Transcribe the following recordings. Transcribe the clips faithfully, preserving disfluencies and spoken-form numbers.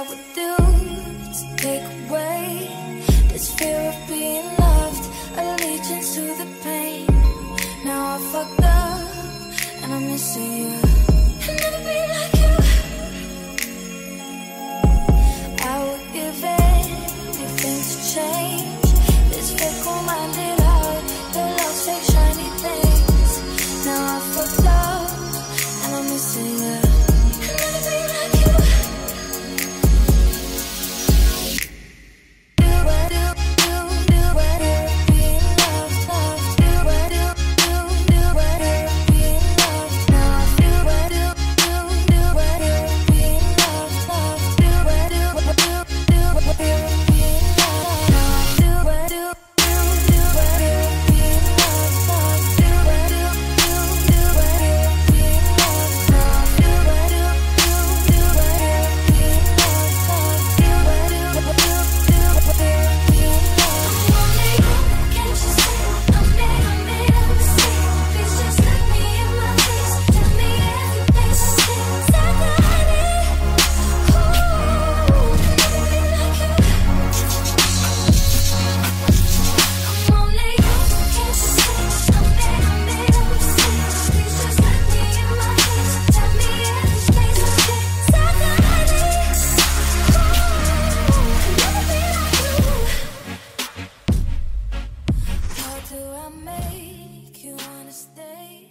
would do to take away this fear of being loved, allegiance to the pain. Now I fucked up and I'm missing you. I'll never be like you. I would give anything to change this fickle-minded heart that loves fake shiny things. Now I fucked up and I'm missing you. I'll never be like you. Do I do do do I do being loved, loved? Do I do do do I do being loved? Now I do I do do do I do being loved, loved? Do I do do do I do being loved? Now I do I do do do I do being loved, loved? Do I do do do I do being loved? Now I do I do do do I do being loved, loved? Do I do do do I do being loved? I'm only human, can't you see? I'm made, I'm made of mistakes. Please just look me in my face. Tell me everything's the same. Said that I need. Ooh, I'll never be like you. I'm only human, can't you see? I'm made, I'm made of mistakes. Please just look me in my face. Tell me everything's the same. Said that I need. Ooh, I'll never be like you. How do I make you wanna stay?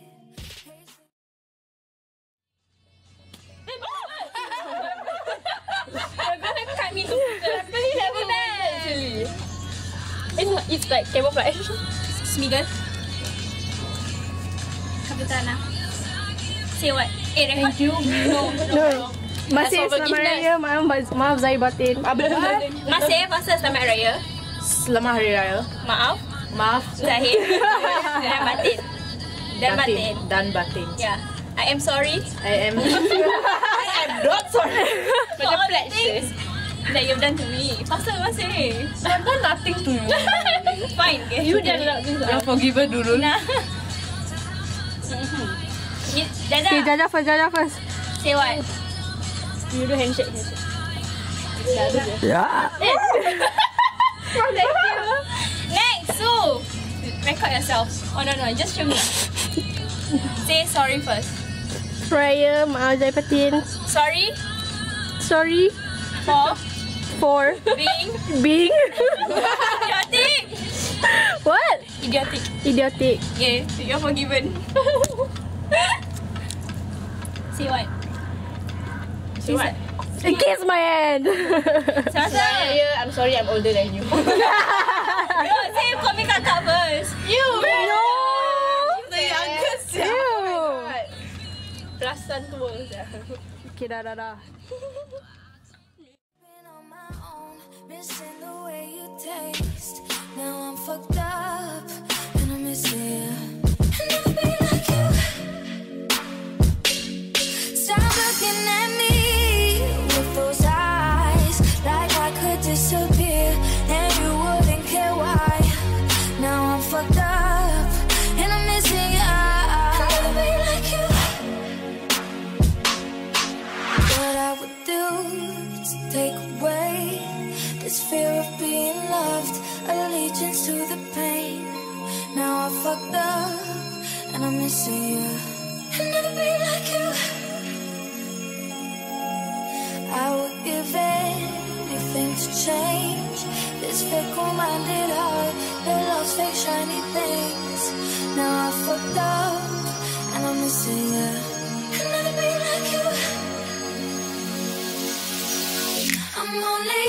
You're gonna cut me to pieces. Really never bad. Actually, it's not, it's like camouflage. Smiggle. Kapitana. Say what? Eh, record. Thank you. No, no, no. Masih Ask for selamat forgiveness. raya, maaf, maaf Zahir batin. Masih pasal selamat raya. Selamat hari raya. Maaf. Maaf Zahir. Dan batin. Dan batin. dan batin. Yeah. I am sorry. I am I am not sorry. For all the things that you've done to me. Pasal masih. I've done nothing to you. Fine. Okay. You dah nak yang forgiven dulu. Nah. You- Jaja. Okay, Jaja first, Jaja first. Say what? You do handshake, handshake. Ya. Thank you. Next, so record yourself. Oh no no, just show me. Say sorry first. Raya, maaf Zahir batin. Sorry Sorry for for being being idiotic. what? Idiotic. Idiotic. Yeah, you're forgiven. Say what? Say what? Kiss my hand. Sasa. I'm sorry, I'm older than you. No, say call me kakak first. You. No. The youngest. Ew. Perasan tua. Okay, dah, dah, dah. Been on my own, missing the way you taste. Now I'm fucked up and I'm missing you. I'll never be like you. Stop looking at me with those eyes, like I could disappear and you wouldn't care why. Now I'm fucked up and I'm missing you. I'll never be like you. What I would do to take away this fear of being loved, allegiance to the pain. Now I fucked up and I'm missing you. I'll never be like you. I would give anything to change this fickle-minded heart that loves fake shiny things. Now I fucked up and I'm missing you. I'll never be like you. I'm only